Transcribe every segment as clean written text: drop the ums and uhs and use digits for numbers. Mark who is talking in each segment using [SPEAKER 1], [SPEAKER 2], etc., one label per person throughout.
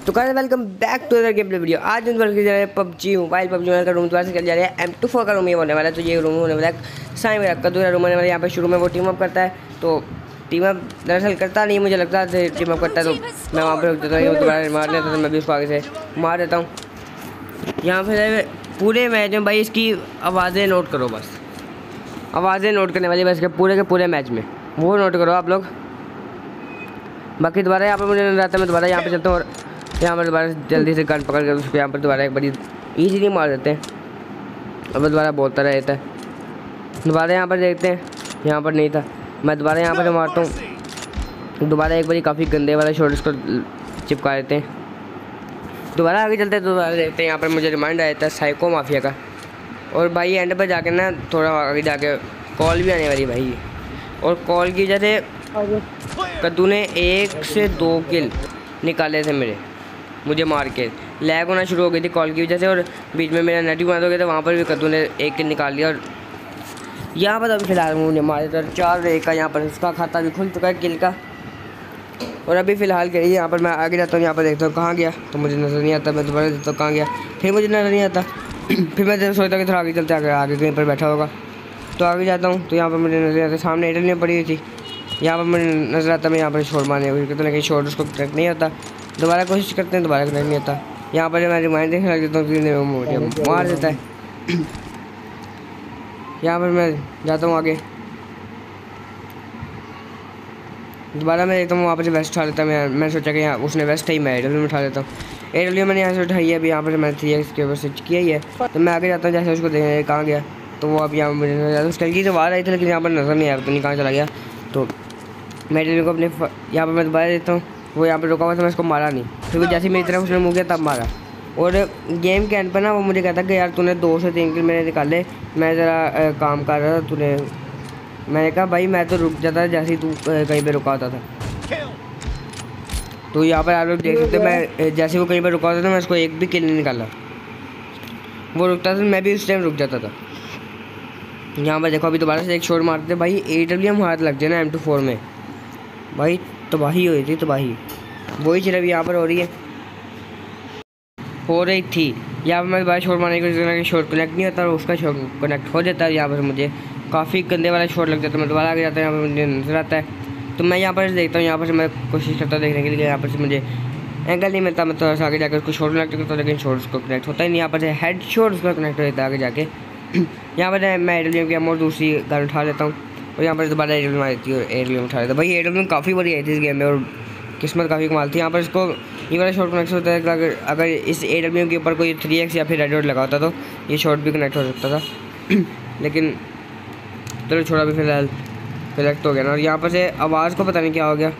[SPEAKER 1] तो guys welcome back to other game play video. आज हम बल्कि जा रहे हैं पबजी मोबाइल का रूम दोबारा से कर जा रहे हैं। M24 का रूम ये होने वाला है। तो ये रूम होने वाला है साई मेरा का दूसरा रूम होने वाला है। यहाँ पे शुरू में वो टीम अप करता है, तो टीम अप दरअसल करता नहीं, मुझे लगता है टीम अप करता है, तो मैं वहाँ पर रुक देता हूँ। दोबारा मार लेता तो मैं भी उसको आगे से मार देता हूँ। यहाँ पर पूरे मैच में भाई इसकी आवाज़ें नोट करो, बस आवाज़ें नोट करने वाली बस के पूरे मैच में वो नोट करो आप लोग। बाकी दोबारा यहाँ पर मुझे नजर आता है, मैं दोबारा यहाँ पे चलता हूँ और यहाँ पर दोबारा जल्दी से गन पकड़ कर उसको यहाँ पर दोबारा एक बड़ी ईजीली मार देते हैं। अब दोबारा बोलता रहता है। दोबारा यहाँ पर देखते हैं, यहाँ पर नहीं था, मैं दोबारा यहाँ पर मारता हूँ। दोबारा एक बारी काफ़ी गंदे वाला शॉट इसको चिपका देते हैं। दोबारा आगे चलते हैं, दोबारा देखते हैं। यहाँ पर मुझे रिमाइंड आया था साइको माफिया का, और भाई एंड पर जाके ना थोड़ा आगे जाके कॉल भी आने वाली भाई। और कॉल की वजह से कद्दू ने 1 से 2 किल निकाले थे मुझे मार के। लैग होना शुरू हो गई थी कॉल की वजह से, और बीच में मेरा नेट भी बंद हो गया था। वहाँ पर भी कद्दू ने 1 किल निकाल लिया। और यहाँ पर अभी फिलहाल मुझे मारे तो 4 का यहाँ पर उसका खाता भी खुल चुका है किल का। और अभी फ़िलहाल के लिए यहाँ पर मैं आगे जाता हूँ, यहाँ पर देखता हूँ कहाँ गया, तो मुझे नज़र नहीं आता। मैं दोबारा देखता हूँ कहाँ गया, फिर मुझे नज़र नहीं आता। फिर मैं सोचता हूँ कि थोड़ा आगे चलते आगे कहीं पर बैठा होगा, तो आगे जाता हूँ तो यहाँ पर मुझे नज़र आता। सामने एयरटेल पड़ी हुई थी, यहाँ पर मुझे नज़र आता। मैं यहाँ पर शोर मारने हुई तो लेकिन शोर उसको कनेक्ट नहीं आता। दोबारा कोशिश करते हैं, दोबारा कनेक्ट नहीं आता। यहाँ पर मैं रिमाइंड देखने लग जाता हूँ, मुझे मार देता है। यहाँ पर मैं जाता हूँ आगे, दोबारा मैं देखता हूँ वहाँ पर से वेस्ट उठा लेता है। मैं सोचा कि यहाँ उसने वेस्ट है ही, मैं एयरटेल में उठा लेता हूँ। एयरटेल मैंने यहाँ से उठाई है, अभी यहाँ पर मैं 3x के ऊपर स्विच किया ही है। तो मैं आगे जाता हूँ, जैसे उसको देखें कहाँ गया, तो वो अब यहाँ मुझे नजर आता। उसकी हल्की से आवाज़ आई थी लेकिन यहाँ पर नज़र नहीं आया, तो नहीं कहाँ चला गया। तो मैं एयरटेल को अपने यहाँ पर मैं दोबारा देता हूँ, वो यहाँ पर रुका हुआ था, मैं उसको मारा नहीं। फिर वो जैसे मेरी तरफ उसने मुँह किया तब मारा। और गेम के एंड पर ना वो मुझे कहता कि यार तूने 2 से 3 किल मेरे निकाले, मैं ज़रा काम कर रहा था तूने। मैंने कहा भाई मैं तो रुक जाता जैसे ही तू कहीं पर रुका होता था। तो यहाँ पर आप लोग देख सकते, मैं जैसे वो कहीं पर रुका होता था मैं उसको एक भी किल नहीं निकाला। वो रुकता था, मैं भी उस टाइम रुक जाता था। यहाँ पर देखो अभी दोबारा से एक शॉट मारते भाई, AWM हाथ लग जाए ना M24 में भाई, तबाही हुई थी तबाही। वही चीज़ अभी यहाँ पर हो रही थी। यहाँ पर मैं दोबारा शॉट मारने की कोशिश करना कि शॉट कनेक्ट नहीं होता और उसका शॉट कनेक्ट हो जाता है। यहाँ पर मुझे काफ़ी गंदे वाला शॉट लग जाता है, मैं दोबारा आगे जाता है, यहाँ पर मुझे नजर आता है। तो मैं यहाँ पर से देखता हूँ, यहाँ पर से मैं कोशिश करता हूँ देखने के लिए। यहाँ पर से मुझे एंगल नहीं मिलता, मैं थोड़ा सा आगे जाकर उसको शॉट कनेक्ट करता हूँ, लेकिन शॉट उसको कनेक्ट होता ही नहीं। यहाँ पर से हेड शॉट उसका कनेक्ट हो जाता है आगे जाके। यहाँ पर मैं AWM की और दूसरी गन उठा लेता हूँ, और यहाँ पर दोबारा AWM आई थी और AWM उठा लेता। भाई AWM काफ़ी बड़ी आई थी इस गेम में, और किस्मत काफ़ी कमाल थी। यहाँ पर इसको ये वाला शॉट कनेक्ट होता है कि अगर इस AWM के ऊपर कोई 3x या फिर रेड डॉट लगा होता तो ये शॉट भी कनेक्ट हो सकता था। लेकिन चलो छोड़ा, भी फिलहाल कनेक्ट हो गया ना। और यहाँ पर से आवाज़ को पता नहीं क्या हो गया,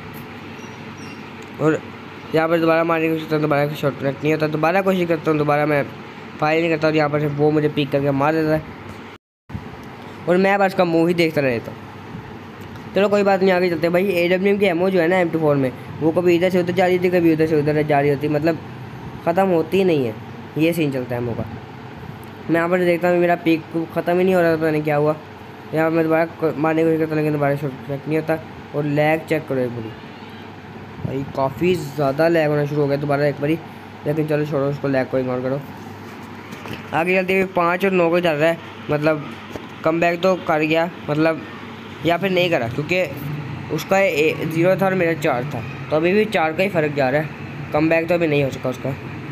[SPEAKER 1] और यहाँ पर दोबारा मारने की कोशिश करता हूँ, दोबारा शॉट कनेक्ट नहीं होता। दोबारा कोशिश करता हूँ, दोबारा मैं फायर नहीं करता, और यहाँ पर से वो मुझे पिक करके मार देता है, और मैं बस का मुँह ही देखता रहता हूँ। चलो कोई बात नहीं, आगे चलते हैं। भाई AWM की एमओ जो है ना M24 में, वो कभी इधर से उधर जा रही थी, कभी उधर से उधर जा रही होती, मतलब ख़त्म होती ही नहीं है। ये सीन चलता है एमओ का। मैं यहाँ पर देखता हूँ मेरा पिक ख़त्म ही नहीं हो रहा, पता नहीं क्या हुआ। यहाँ पर मैं दोबारा मारने की कोशिश करता, लेकिन दोबारा शॉट कनेक्ट नहीं होता। और लैग चेक करो एक बारी भाई, काफ़ी ज़्यादा लैग होना शुरू हो गया दोबारा एक बारी। लेकिन चलो छोड़ो उसको, लैग को इग्नोर करो। आगे चलते हुए 5 और 9 को चल रहा है, मतलब कम बैक तो कर गया, मतलब या फिर नहीं करा, क्योंकि उसका 0 था और मेरा 4 था, तो अभी भी 4 का ही फ़र्क जा रहा है। कम बैक तो अभी नहीं हो चुका उसका।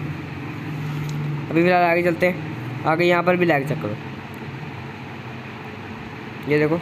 [SPEAKER 1] अभी फिलहाल आगे चलते हैं। आगे यहाँ पर भी लैग चेक करो, ये देखो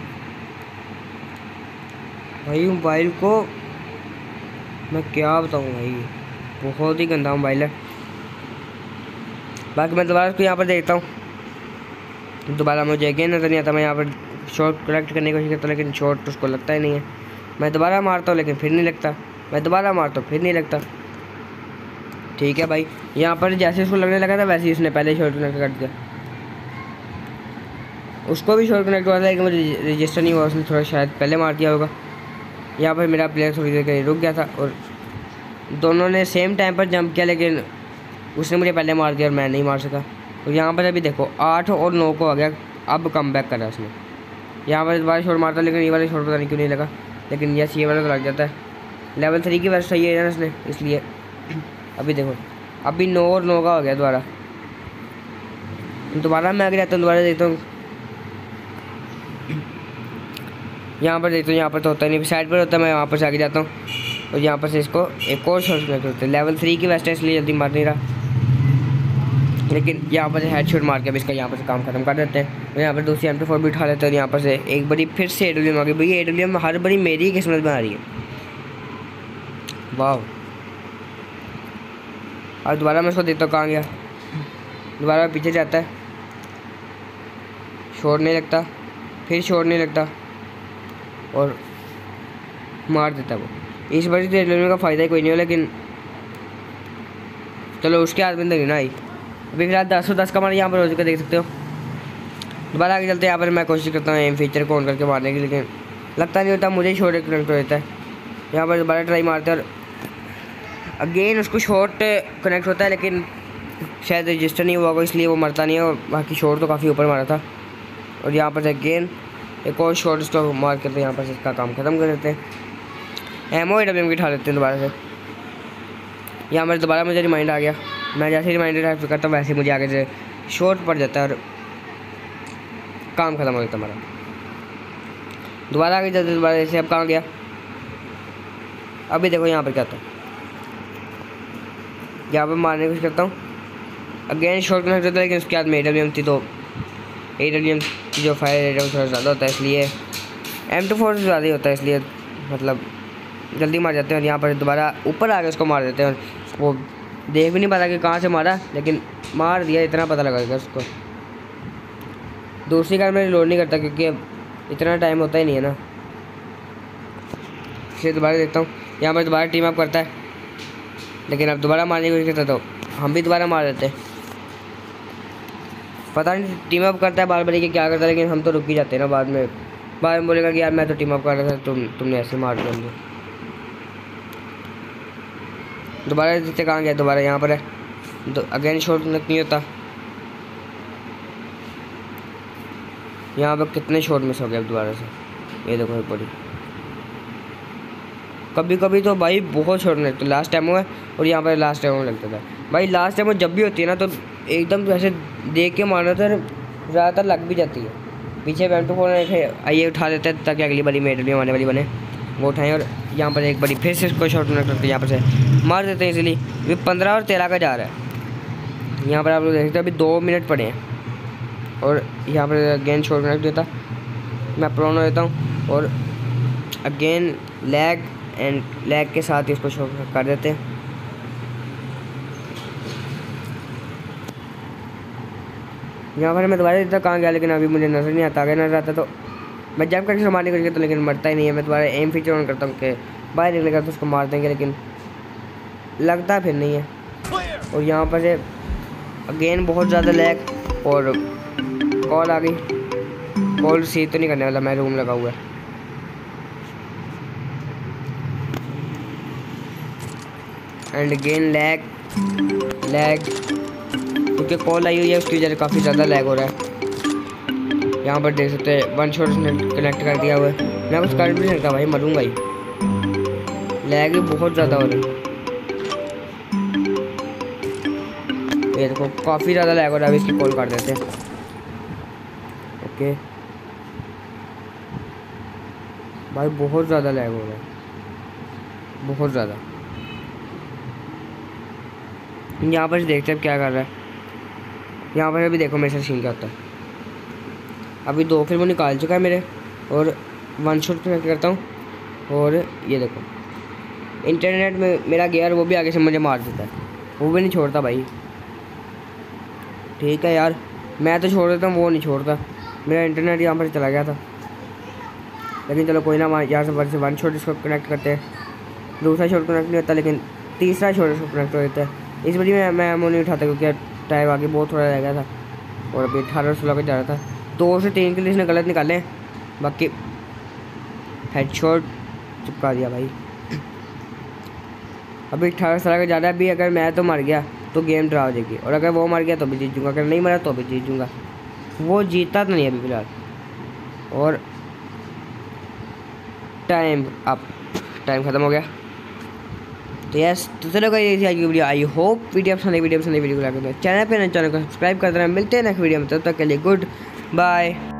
[SPEAKER 1] भाई मोबाइल को मैं क्या बताऊँ भाई, बहुत ही गंदा मोबाइल है। बाकी मैं दोबारा उसको यहाँ पर देखता हूँ, दोबारा मुझे अगेन नज़र नहीं आता। मैं यहाँ पर शॉट कलेक्ट करने की कोशिश करता हूँ, लेकिन शॉट उसको लगता ही नहीं है। मैं दोबारा मारता हूँ लेकिन फिर नहीं लगता, मैं दोबारा मारता हूँ फिर नहीं लगता। ठीक है भाई, यहाँ पर जैसे उसको लगने लगा था वैसे ही उसने पहले शॉट कनेक्ट कर दिया। उसको भी शॉट कनेक्ट हुआ था लेकिन मुझे रजिस्टर नहीं हुआ, उसने थोड़ा शायद पहले मार दिया होगा। यहाँ पर मेरा प्लेयर थोड़ी देर के लिए रुक गया था, और दोनों ने सेम टाइम पर जंप किया, लेकिन उसने मुझे पहले मार दिया और मैं नहीं मार सका। तो यहाँ पर अभी देखो 8 और 9 को आ गया, अब कम बैक करा उसने। यहाँ पर दोबारा शॉट मारता, लेकिन ये वाला शॉट पता नहीं क्यों नहीं लगा, लेकिन यस ये वाला तो लग जाता है। लेवल 3 की वर्ष सही है ना उसने, इसलिए अभी देखो, अभी 9 और 9 का हो गया दोबारा। दोबारा मैं आगे जाता हूँ, दोबारा देखता हूँ। यहाँ पर देखता हूँ, यहाँ पर तो होता नहीं, साइड पर होता है। मैं वहाँ पर से आगे जाता हूँ और यहाँ पर से इसको एक और शॉट कनेक्ट करते हैं। लेवल 3 की वेस्ट है इसलिए जल्दी मार नहीं रहा, लेकिन यहाँ पर से हेड शॉट मार के अभी इसका यहाँ पर से काम खत्म कर देते हैं। और यहाँ पर दूसरी MP4 भी उठा लेते हैं। यहाँ पर से एक बड़ी फिर से AWM आ गई। भैया AWM हर बड़ी मेरी किस्मत में आ रही है। वाह। और दोबारा मैं इसको देखता हूँ कहाँ गया। दोबारा पीछे जाता है, शॉट नहीं लगता, फिर शॉट नहीं लगता और मार देता है वो। इस बार तो AWM का फ़ायदा ही कोई नहीं हो, लेकिन चलो उसके हाथ में नहीं ना आई। अभी फिलहाल 10 का मार यहाँ पर हो चुका, देख सकते हो। दोबारा आगे चलते हैं। यहाँ पर मैं कोशिश करता हूँ एम फीचर को ऑन करके मारने की, लेकिन लगता नहीं होता, मुझे ही शॉट कनेक्ट हो जाता है। यहाँ पर दोबारा ट्राई मारते हैं और अगेन उसको शॉट कनेक्ट होता है, लेकिन शायद रजिस्टर नहीं हुआ होगा इसलिए वो मरता नहीं है। और बाकी शॉट तो काफ़ी ऊपर मारा था। और यहाँ पर से अगेन एक और शॉट इसको मार करते यहाँ पर से इसका काम ख़त्म कर देते हैं। एमओ AWM की उठा लेते हैं दोबारा से। यहाँ पर दोबारा मुझे रिमाइंड आ गया। मैं जैसे रिमाइंडर टाइप करता हूँ वैसे मुझे आगे से शॉट पड़ जाता है और काम ख़त्म हो जाता है हमारा। दोबारा आगे चलते दोबारा ऐसे। अब कहाँ गया, अभी देखो यहाँ पर क्या था। यहाँ पर मारने की कोशिश करता हूँ, अगेन शॉट कनेक्ट होता है, लेकिन उसके बाद में AWM थी तो AWM की जो फायर रेट है वो थोड़ा ज़्यादा होता है, इसलिए M24 से ज़्यादा ही होता है, इसलिए मतलब जल्दी मार जाते हैं। और यहाँ पर दोबारा ऊपर आके उसको मार देते हैं। और वो देख भी नहीं पाता कि कहाँ से मारा, लेकिन मार दिया, इतना पता लगा उसको। दूसरी कार में रिलोड नहीं करता क्योंकि अब इतना टाइम होता ही नहीं है ना, इसलिए दोबारा देखता हूँ। यहाँ पर दोबारा टीम अप करता है, लेकिन अब दोबारा मारने की कोशिश करता तो हम भी दोबारा मार देते हैं। पता नहीं टीम अप करता है बार बार कि क्या करता है, लेकिन हम तो रुक ही जाते हैं ना। बाद में बोलेगा कि यार मैं तो टीम अप कर रहा था, तुमने ऐसे मार दिया मुझे। दोबारा जितने कहाँ गया, दोबारा यहाँ पर है। अगेन शॉट नहीं होता। यहाँ पर कितने शॉट मिस हो गए अब दोबारा से, ये देखो एक बड़ी। कभी कभी तो भाई बहुत शॉट लगते, लास्ट टाइम हुआ है और यहाँ पर लास्ट टाइम लगता था भाई। लास्ट टाइम जब भी होती है ना तो एकदम ऐसे देख के मारना था, ज़्यादातर लग भी जाती है। पीछे M24 आइए उठा देते हैं ताकि अगली बारी मेडल आने वाली बने, वो उठाएँ। और यहाँ पर एक बड़ी फिर से इसको शॉट करते हैं, यहाँ पर से मार देते हैं इसलिए। अभी 15 और 13 का जा रहा है। यहाँ पर आप लोग देख सकते हैं अभी 2 मिनट पड़े हैं। और यहाँ पर अगेन शॉट कनेक्ट देता, मैं प्रोन हो देता हूँ और अगेन लैग के साथ इसको शॉट कर देते हैं। यहाँ पर मैं दोबारा देता कहाँ गया, लेकिन अभी मुझे नज़र नहीं आता। अगर नज़र आता तो मैं जंप करके मारने की तो, लेकिन मरता ही नहीं है। मैं दोबारा एम फीचर ऑन करता हूँ कि बाहर निकलेगा तो उसको मार देंगे, लेकिन लगता फिर नहीं है। और यहाँ पर से अगेन बहुत ज़्यादा लैग और कॉल आ गई। कॉल रिसीव तो नहीं करने वाला, मैं रूम लगा हुआ है। एंड अगेन लैग क्योंकि कॉल आई हुई है उसकी वजह से काफ़ी ज़्यादा लैग हो रहा है। यहाँ पर देख सकते हैं 1 शॉट कनेक्ट कर दिया हुआ है। मैं कुछ कर भी नहीं सकता भाई, मरूंगा ही। लैग भी बहुत ज़्यादा हो रहा है, ये देखो काफ़ी ज़्यादा लैग हो रहा है। अभी इसकी कॉल कर देते हैं। ओके भाई बहुत ज़्यादा लैग हो रहा है, बहुत ज़्यादा। यहाँ पर देखते हैं क्या कर रहा है। यहाँ पर अभी देखो मेरे साथ सीन क्या होता है। अभी 2 फिर वो निकाल चुका है मेरे, और 1 शॉट कनेक्ट करता हूँ और ये देखो इंटरनेट में मेरा गियर वो भी आगे से मुझे मार देता है, वो भी नहीं छोड़ता भाई। ठीक है यार, मैं तो छोड़ देता हूँ, वो नहीं छोड़ता। मेरा इंटरनेट यहाँ पर चला गया था, लेकिन चलो कोई ना। यहाँ से 1 शॉट इसको कनेक्ट करते हैं। दूसरा शॉट कनेक्ट नहीं होता, लेकिन तीसरा शॉट इसको कनेक्ट हो जाता है। इस बड़ी में मैं एमओ नहीं उठाता क्योंकि टाइम आगे बहुत थोड़ा रह गया था और अभी 18-16 का जा रहा था। 2 से 3 के लिए इसने गलत निकाले, बाकी हेडशॉट चिपका दिया भाई। अभी 18-17 का जा रहा है। अभी अगर मैं तो मर गया तो गेम ड्रा हो जाएगी, और अगर वो मर गया तो भी जीत जूँगा, अगर नहीं मरा तो भी जीत जूँगा। वो जीता तो नहीं अभी फिलहाल। और टाइम ख़त्म हो गया। तो यस, तो चलो गाइस, ये थी आज की वीडियो। आई होप वीडियो पसंद आई, वीडियो को लाइक कर दो, चैनल पे चैनल को सब्सक्राइब कर देना। मिलते हैं नेक्स्ट वीडियो में, तब तक के लिए गुड बाय।